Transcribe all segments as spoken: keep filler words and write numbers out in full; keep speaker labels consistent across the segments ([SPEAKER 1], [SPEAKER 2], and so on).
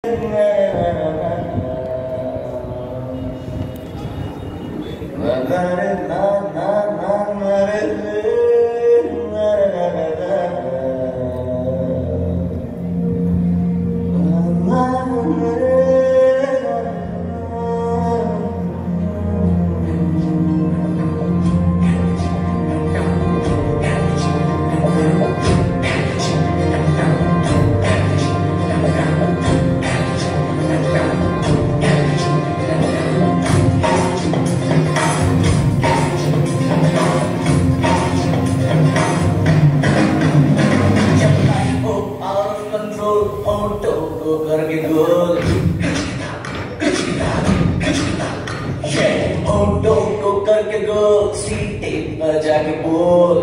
[SPEAKER 1] करके गो सीटे पर जाके बोल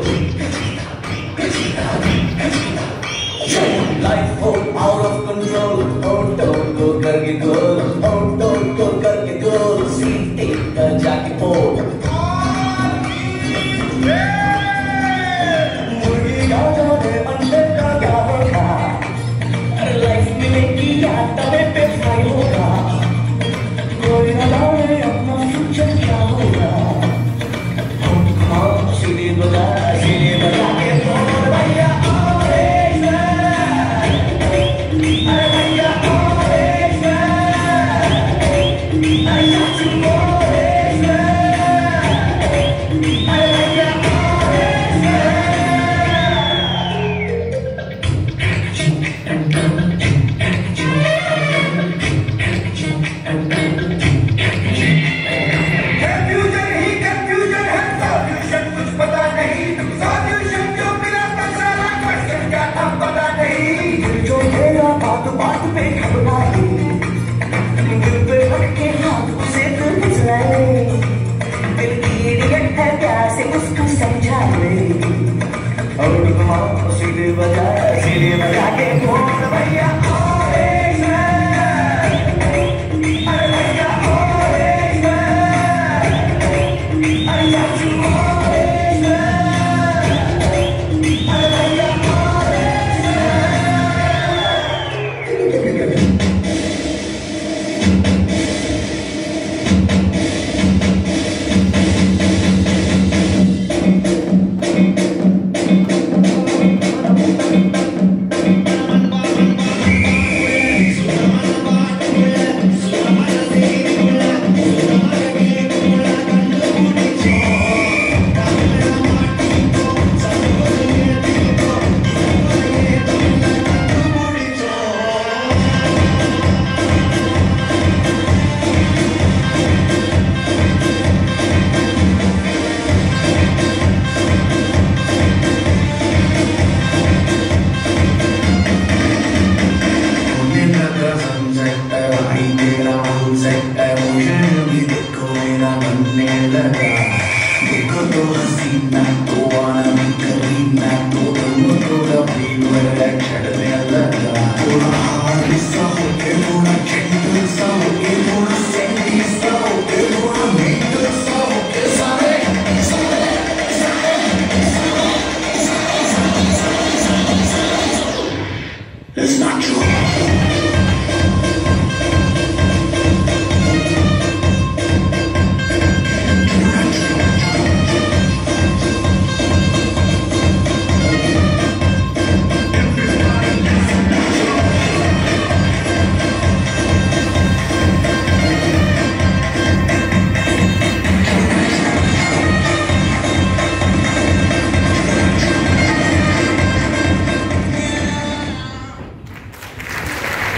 [SPEAKER 1] लाइफ हो आउट ऑफ कंट्रोल ऑटो को करके गोल ऑटो को करके गोल सीटे पर जाके बोल मुर्गी का जाने अंडे का क्या होगा लाइफ में लेकी तबे पे फ्राई होगा कोई ना लाए अपना फ्यूचर क्या होगा सीढ़ी बजा सीढ़ी बजा के बोल भैया सीढ़ी बजा सीढ़ी बजा के बोल भैया I